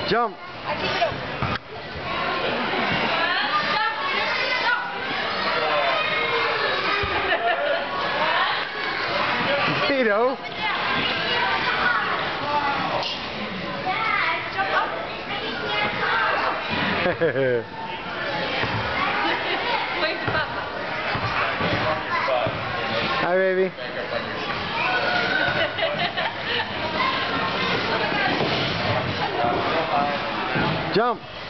Jump. I keep it open. Tito. Hi, baby. Jump.